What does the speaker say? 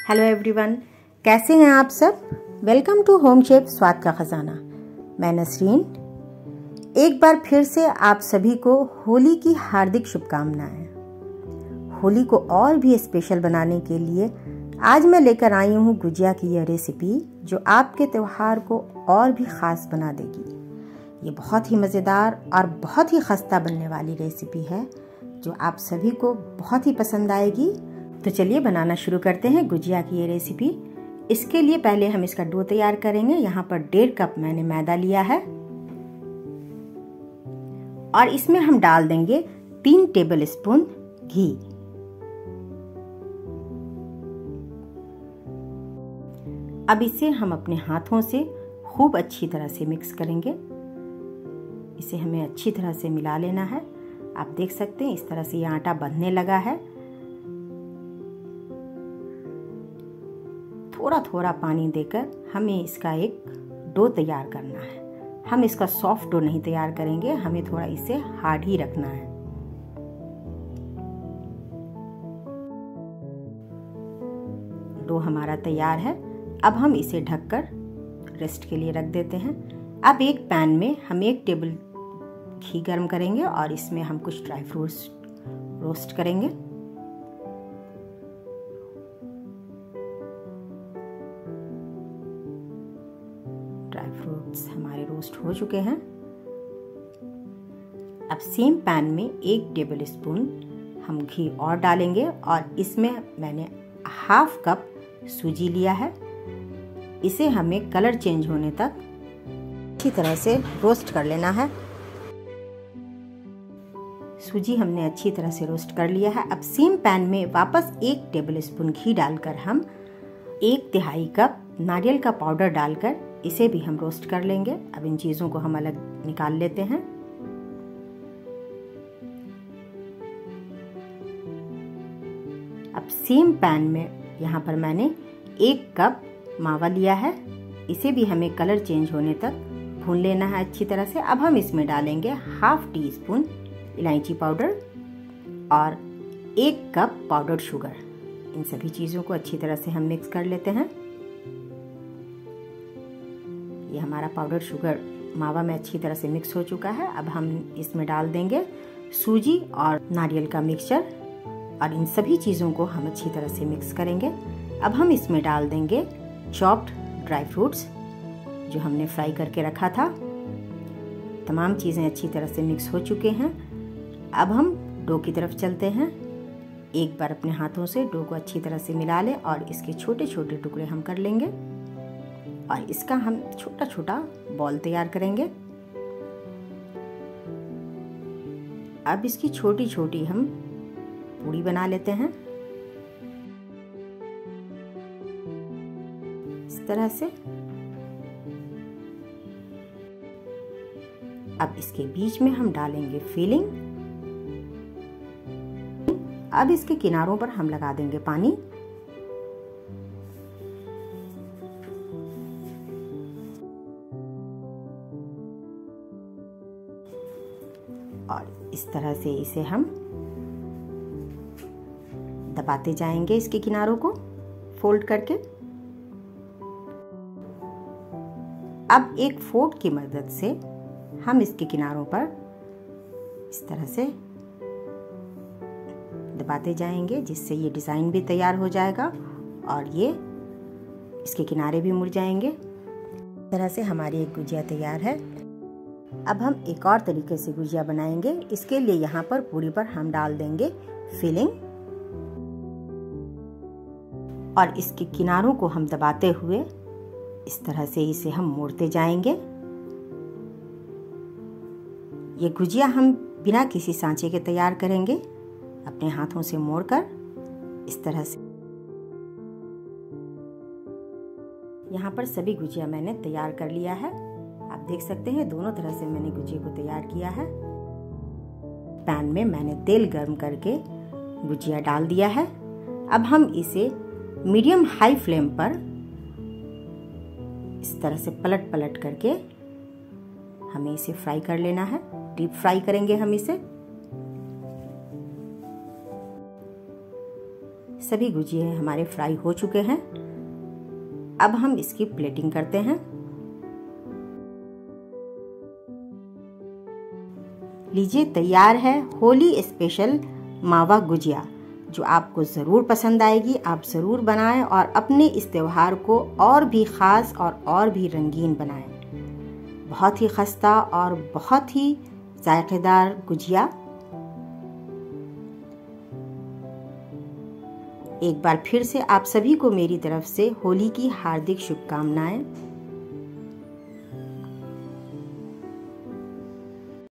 Hello everyone, कैसे हैं आप सब। वेलकम टू होम शेफ स्वाद का खजाना। मैं नसरीन एक बार फिर से आप सभी को होली की हार्दिक शुभकामनाएं। होली को और भी स्पेशल बनाने के लिए आज मैं लेकर आई हूँ गुजिया की यह रेसिपी, जो आपके त्योहार को और भी ख़ास बना देगी। ये बहुत ही मज़ेदार और बहुत ही खस्ता बनने वाली रेसिपी है, जो आप सभी को बहुत ही पसंद आएगी। तो चलिए बनाना शुरू करते हैं गुजिया की ये रेसिपी। इसके लिए पहले हम इसका डो तैयार करेंगे। यहाँ पर 1.5 कप मैंने मैदा लिया है और इसमें हम डाल देंगे 3 टेबल स्पून घी। अब इसे हम अपने हाथों से खूब अच्छी तरह से मिक्स करेंगे। इसे हमें अच्छी तरह से मिला लेना है। आप देख सकते हैं इस तरह से ये आटा बंधने लगा है। थोड़ा थोड़ा पानी देकर हमें इसका एक डो तैयार करना है। हम इसका सॉफ्ट डो नहीं तैयार करेंगे, हमें थोड़ा इसे हार्ड ही रखना है। डो हमारा तैयार है। अब हम इसे ढककर रेस्ट के लिए रख देते हैं। अब एक पैन में हम 1 टेबल घी गर्म करेंगे और इसमें हम कुछ ड्राई फ्रूट्स रोस्ट करेंगे। ड्राई फ्रूट्स हमारे रोस्ट हो चुके हैं। अब सेम पैन में 1 टेबल स्पून हम घी और डालेंगे और इसमें मैंने ½ कप सूजी लिया है। इसे हमें कलर चेंज होने तक अच्छी तरह से रोस्ट कर लेना है। सूजी हमने अच्छी तरह से रोस्ट कर लिया है। अब सेम पैन में वापस 1 टेबल स्पून घी डालकर हम 1/3 कप नारियल का पाउडर डालकर इसे भी हम रोस्ट कर लेंगे। अब इन चीज़ों को हम अलग निकाल लेते हैं। अब सेम पैन में यहाँ पर मैंने 1 कप मावा लिया है। इसे भी हमें कलर चेंज होने तक भून लेना है अच्छी तरह से। अब हम इसमें डालेंगे ½ टीस्पून इलायची पाउडर और 1 कप पाउडर्ड शुगर। इन सभी चीज़ों को अच्छी तरह से हम मिक्स कर लेते हैं। ये हमारा पाउडर शुगर मावा में अच्छी तरह से मिक्स हो चुका है। अब हम इसमें डाल देंगे सूजी और नारियल का मिक्सचर और इन सभी चीज़ों को हम अच्छी तरह से मिक्स करेंगे। अब हम इसमें डाल देंगे चॉप्ड ड्राई फ्रूट्स जो हमने फ्राई करके रखा था। तमाम चीज़ें अच्छी तरह से मिक्स हो चुके हैं। अब हम डो की तरफ चलते हैं। एक बार अपने हाथों से डो को अच्छी तरह से मिला लें और इसके छोटे छोटे टुकड़े हम कर लेंगे और इसका हम छोटा छोटा बॉल तैयार करेंगे। अब इसकी छोटी छोटी हम पूड़ी बना लेते हैं इस तरह से। अब इसके बीच में हम डालेंगे फिलिंग। अब इसके किनारों पर हम लगा देंगे पानी। और इस तरह से इसे हम दबाते जाएंगे इसके किनारों को फोल्ड करके। अब एक फोर्क की मदद से हम इसके किनारों पर इस तरह से दबाते जाएंगे, जिससे ये डिज़ाइन भी तैयार हो जाएगा और ये इसके किनारे भी मुड़ जाएंगे। इस तरह से हमारी एक गुजिया तैयार है। अब हम एक और तरीके से गुजिया बनाएंगे। इसके लिए यहाँ पर पूरी पर हम डाल देंगे फिलिंग और इसके किनारों को हम दबाते हुए इस तरह से इसे हम मोड़ते जाएंगे। ये गुजिया हम बिना किसी सांचे के तैयार करेंगे, अपने हाथों से मोड़कर इस तरह से। यहाँ पर सभी गुजिया मैंने तैयार कर लिया है। आप देख सकते हैं दोनों तरह से मैंने गुजिया को तैयार किया है। पैन में मैंने तेल गर्म करके गुजिया डाल दिया है। अब हम इसे मीडियम हाई फ्लेम पर इस तरह से पलट पलट करके हमें इसे फ्राई कर लेना है। डीप फ्राई करेंगे हम इसे। सभी गुजिया हमारे फ्राई हो चुके हैं। अब हम इसकी प्लेटिंग करते हैं। लीजिए, तैयार है होली स्पेशल मावा गुजिया, जो आपको ज़रूर पसंद आएगी। आप ज़रूर बनाएं और अपने इस त्योहार को और भी ख़ास और भी रंगीन बनाएं। बहुत ही खस्ता और बहुत ही जायकेदार गुजिया। एक बार फिर से आप सभी को मेरी तरफ से होली की हार्दिक शुभकामनाएं।